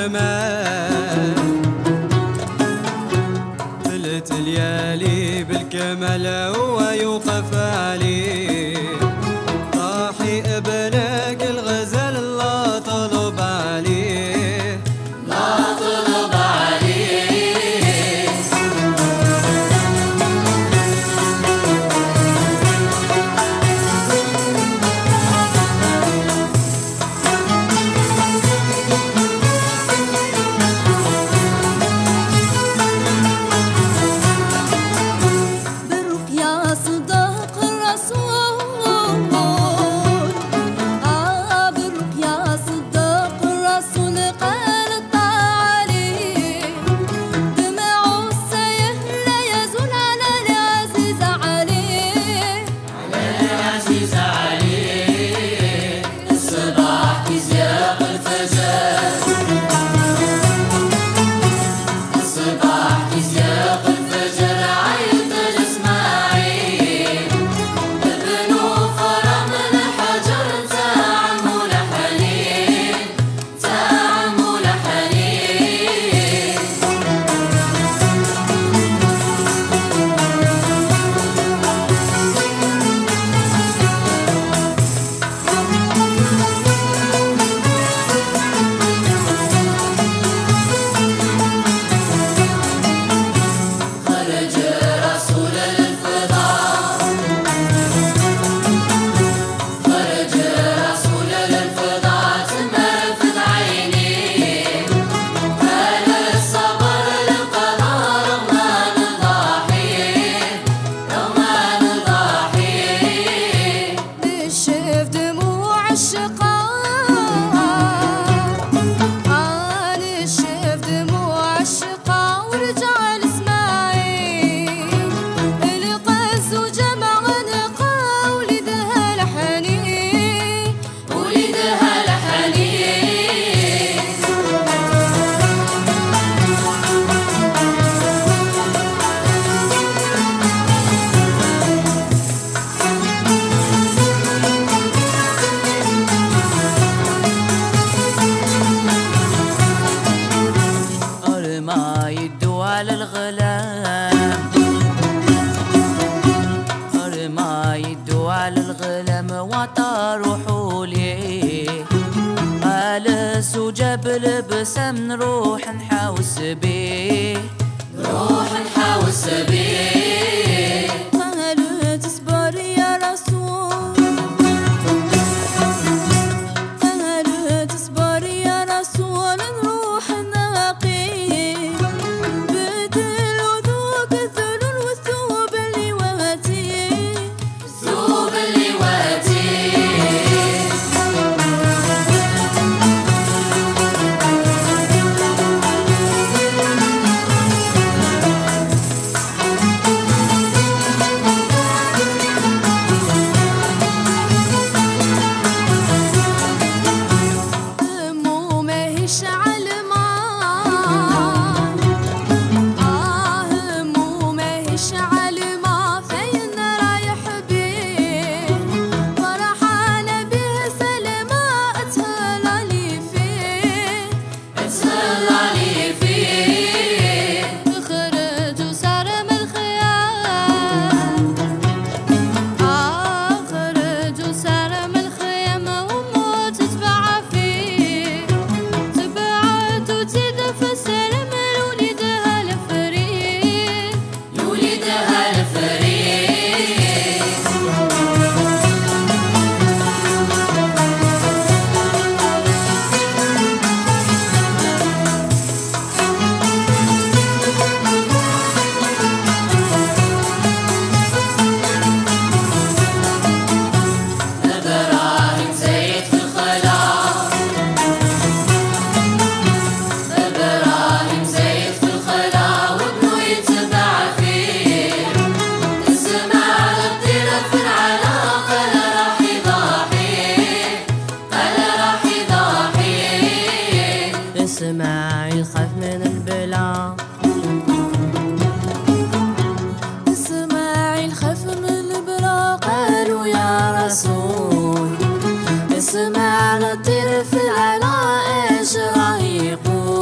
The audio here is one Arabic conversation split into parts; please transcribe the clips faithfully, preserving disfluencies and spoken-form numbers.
الجمال، ثلث ليالي بالكمال ويوقف عليه، طاحي ابنك الغزال الله طلب عليه، لا طلب عليه. برك يا صدق الرسول، آه برك يا صدق الرسول قال الطالي، دمع السيف لا يزول على العزيز عليه، على العزيز عليه. الصباح تزيق الفجر، الصباح تزيق الفجر، عيط الاسماعيل ابنه فرم الحجر، تعمو لحنين تعمو لحنين. خرج رسول الفضاء، خرج رسول الفضاء، تمرفد عينيه، قال الصبر للقضاء رغم نضاحيه، رغم نضاحيه. نشف دموع الشقاء، آه نشف دموع الشقاء ورجع الإسماعيل، القز وجمع نقا ولدها الحنين، ولدها الحنين. أرمى يدو على الغلام، أرمى يدو على الغلام وطاروحوا ليه، قال سجاب لبسم نروح نحاوس بيه، نروح نحاوس بيه. قالت اصبر يا رسول، قالت اصبر يا رسول نروح نقي، بدل وذوق الذلول والثوب اللي وهتيه، الثوب اللي واتيه. همه ماهيش عالمة، آه همه ماهيش عالمة فين رايح بيه، فرحانة بيه سلمى اتهلا لي فيه، اتهلا لي فيه. خرج وصار من الخيام، آه خرج وصار من الخيام وموت تبع فيه، تبعت وتدف السلم لولدها الفريد، لولدها الفريد. إبراهيم زايد في الخلا، إبراهيم زايد في الخلا وابنه يتبع فيه، اسمع الطير في العلا قال راح يضاحيه، قال راح يضاحيه. إسماعيل خاف من البلا، إسماعيل خاف من البلا، قالوا يا رسول اسمع الطير في العلا ايش راه يقول.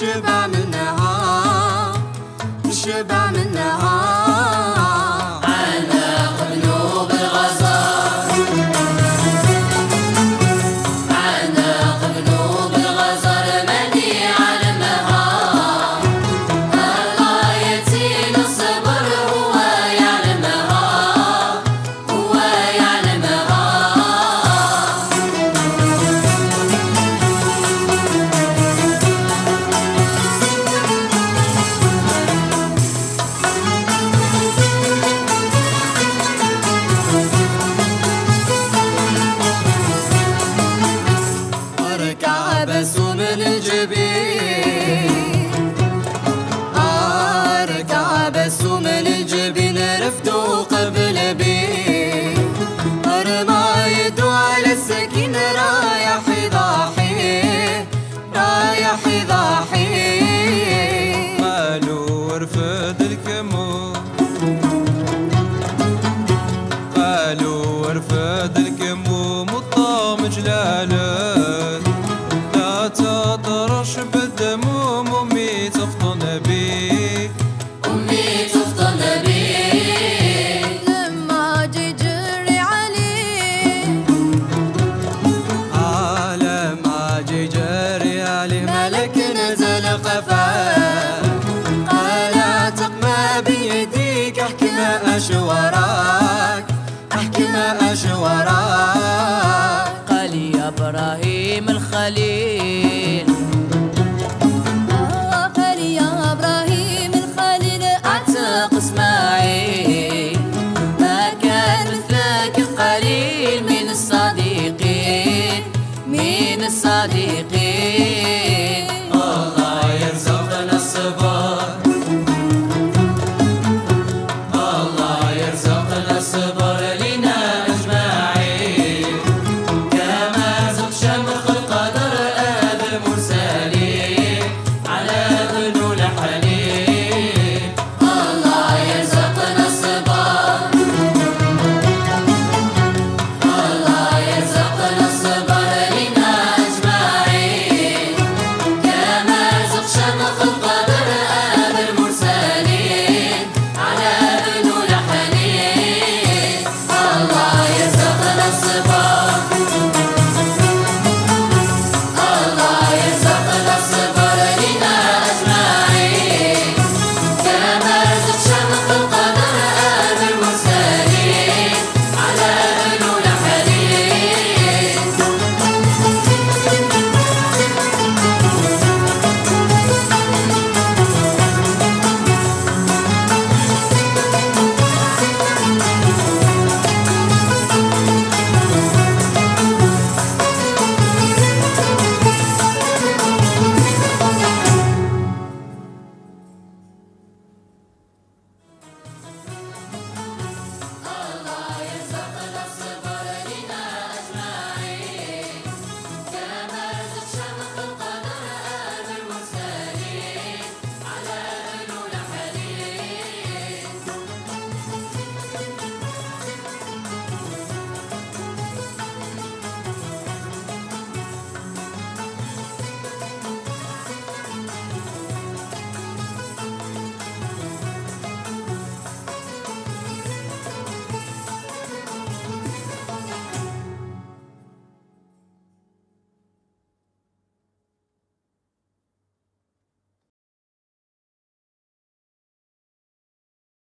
نشبع منها نشبع منها. بسوم الجبين أركع بسوم الجبين رفدو قبل بين رمايد على السكين رايح ضاحي رايح ضاحي. قالوا ورفد الكمو قالوا ورفد الكمو مطام جلاله تطرش بالدموم ومي تفطن بيه